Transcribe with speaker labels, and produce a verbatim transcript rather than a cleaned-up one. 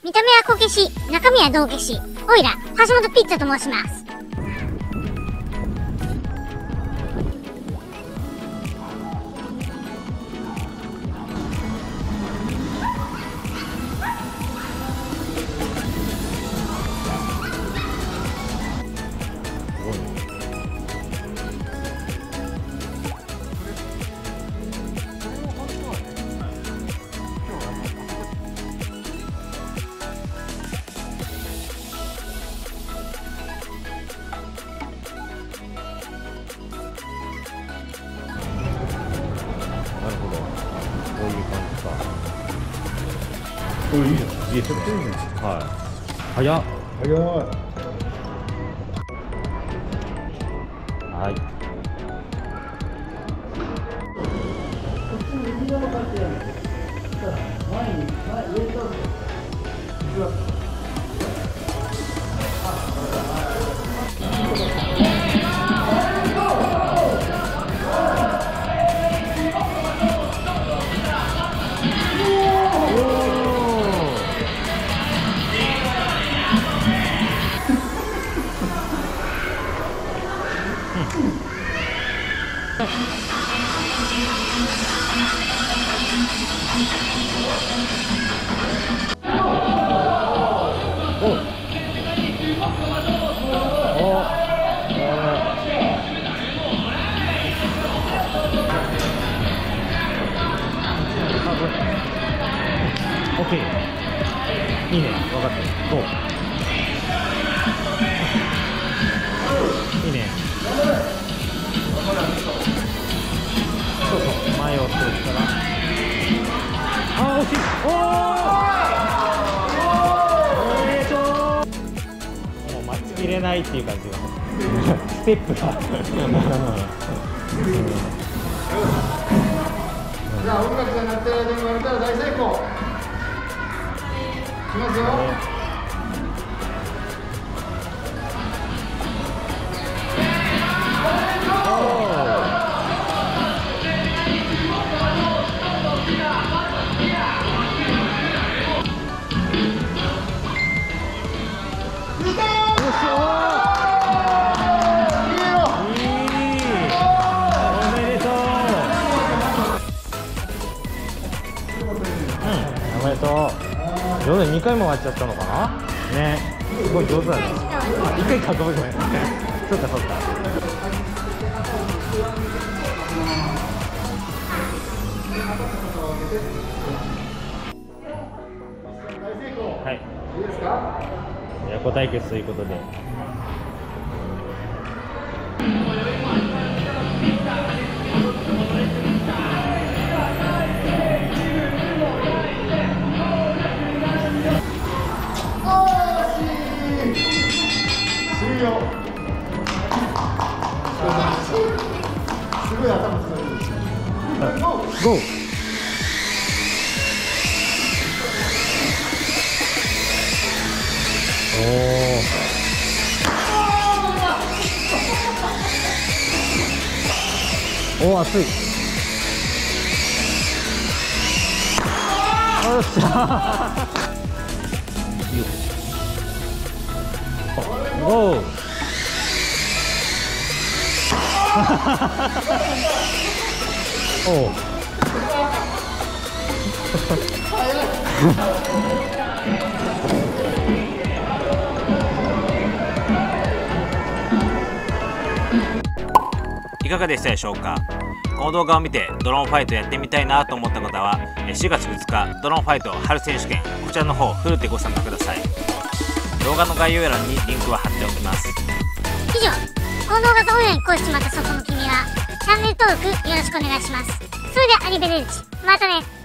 Speaker 1: 見た目はこけし、中身は道消し。おいら、橋本ピッツァと申します。
Speaker 2: なるほど。こういう感じか。これいいじゃん。いいですね。はい。早っ。早い。はい。オッケー。いいね。分かった。ゴー。いいね。そうそう。前を通したら。あー、惜しい。おー。えーとー。もう待ちきれないっていう感じが。ステップが。
Speaker 3: じゃあ音楽が鳴ってる間に言われたら大成功。いきますよ。
Speaker 2: おめでとう。上手ににかいも割っちゃったのかなね。すごい上手だね。いっかいかごめんごめん。そうかそうか。はい。
Speaker 3: いいですか。
Speaker 2: 親子対決ということで。
Speaker 3: 終了。すごい頭使ってる。ゴー。
Speaker 2: ゴー。おお。おお、熱い。よっしゃー。ゴー。おお。
Speaker 4: いかがでしたでしょうか。この動画を見てドローンファイトやってみたいなと思った方はしがつふつかドローンファイト春選手権、こちらの方フルでご参加ください。動画の概要欄にリンクを貼っておきます。
Speaker 1: 以上、この動画がオンライン恋しちまったそこの君はチャンネル登録よろしくお願いします。それではアリベレルチ、またね。